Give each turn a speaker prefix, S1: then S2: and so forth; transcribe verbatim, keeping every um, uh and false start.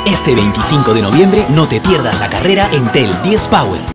S1: Este veinticinco de noviembre no te pierdas la carrera Entel diez Power.